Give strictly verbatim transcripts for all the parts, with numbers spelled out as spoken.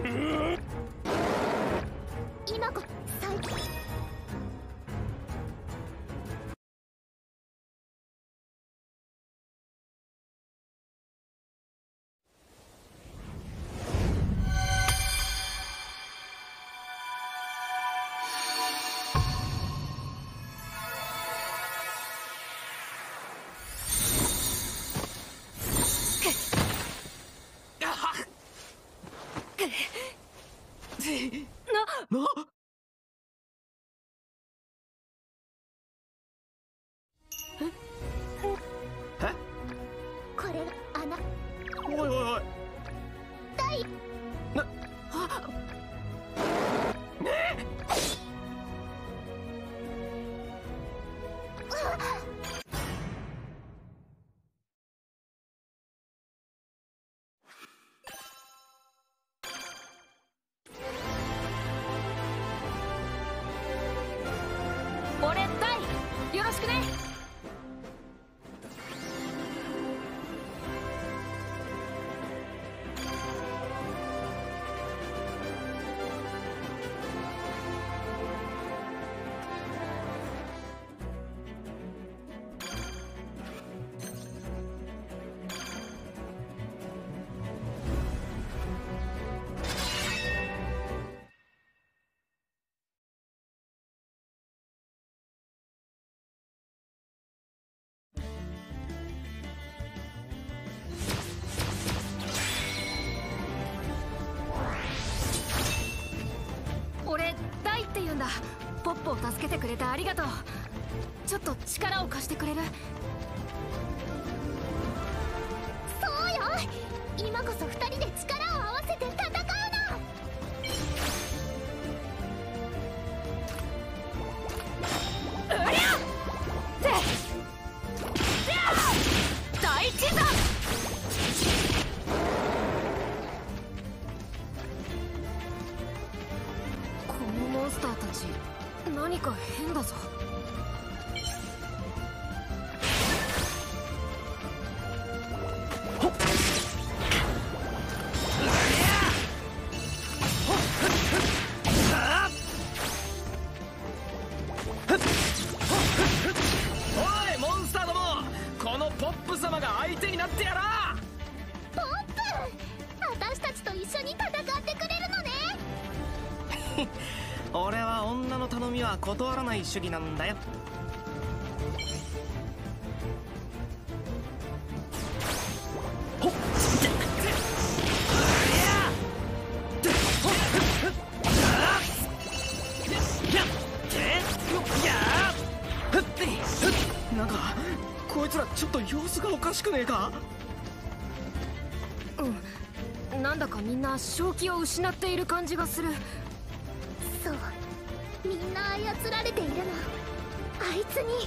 今こ最近なえこれが穴。 おいおいおい大なあねえ俺大よろしくね。俺大って言うんだ。ポップを助けてくれてありがとう。ちょっと力を貸してくれる？ そうよ。今こそ二人で力を合わせて戦うの。 うりゃって大地山。このモンスターたち何か変だぞ。 おいモンスターども、このポップ様が相手になってやら。 ポップ、私たちと一緒に戦ってくれるのね。 俺は女の頼みは断らない主義なんだよ。ほっなんかこいつらちょっと様子がおかしくねえか？ うん、なんだかみんな正気を失っている感じがする。 そう、みんな操られているの。あいつに。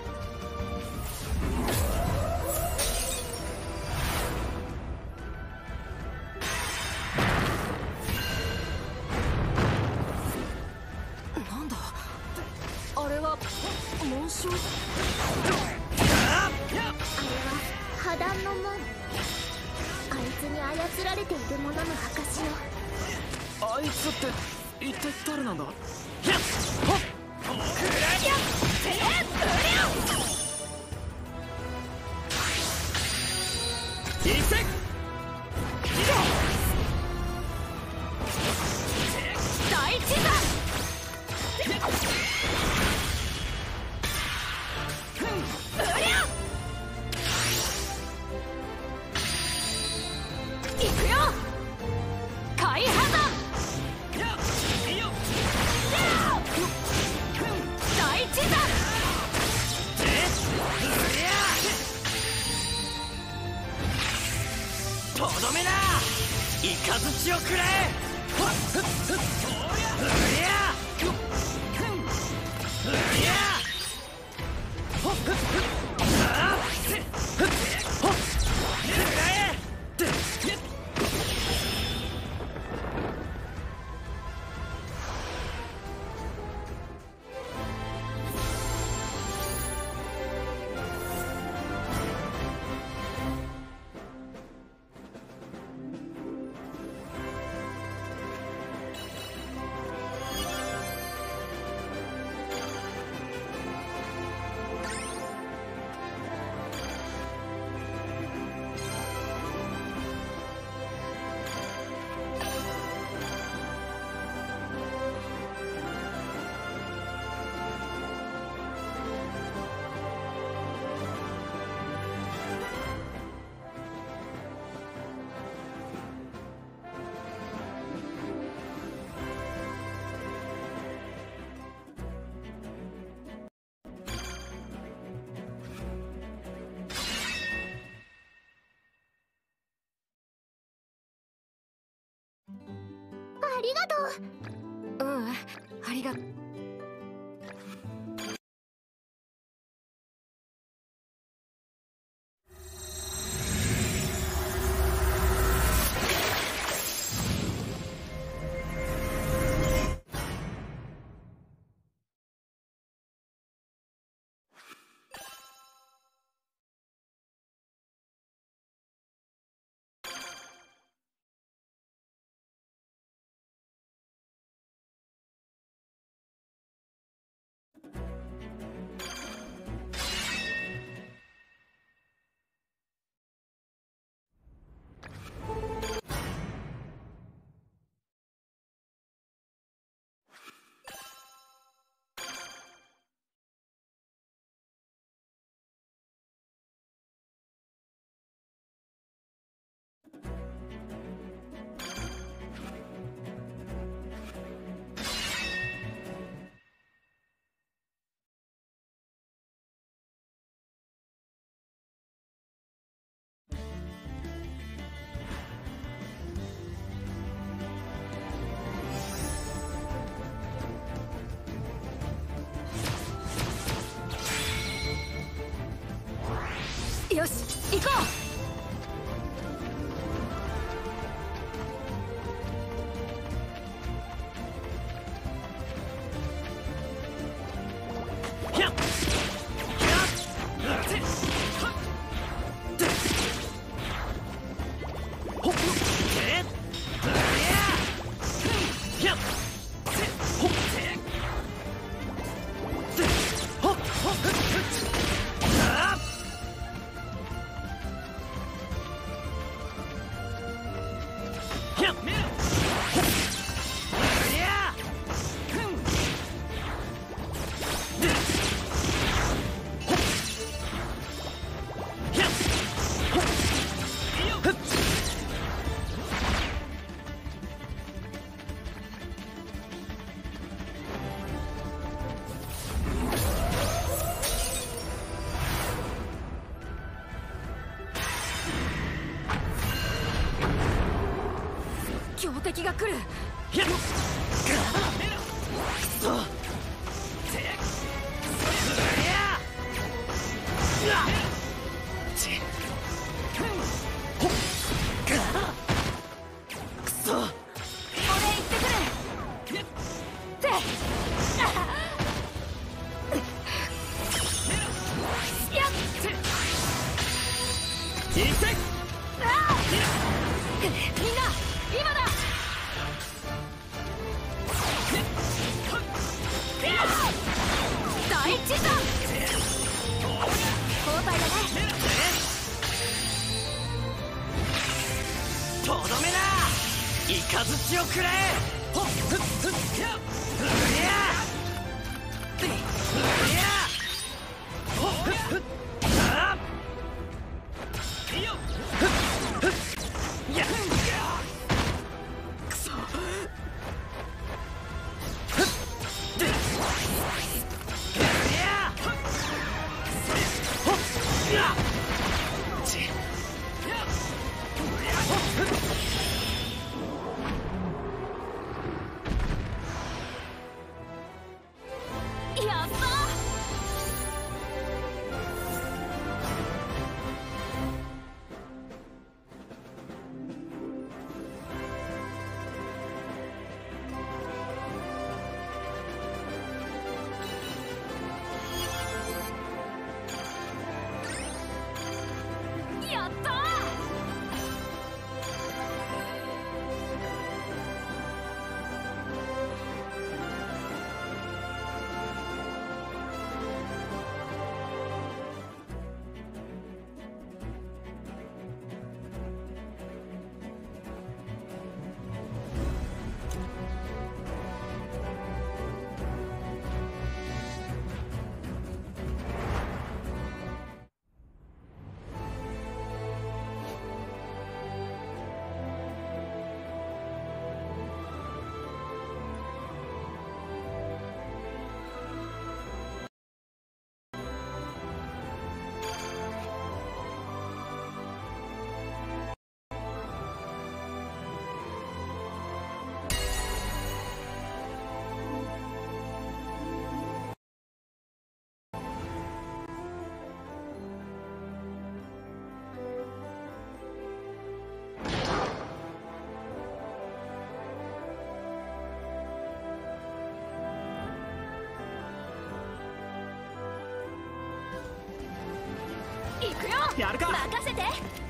なんだあれは紋章？ あれは破断の門。あいつに操られているものの証よ。 あいつって一体誰なんだ？ 大地山。行くよ海破山。大地山。 とどめな、雷をくらえ。 ありがとう。 うん、ありがとう。よし、行こう。強敵が来る。 とどめな、イカズチをくれ。ほっふっふっやっうやっうやっほっふっふっあっいいよふっふっやっくそふっでやっほっやっちやった行くよ。 やるか。 任せて。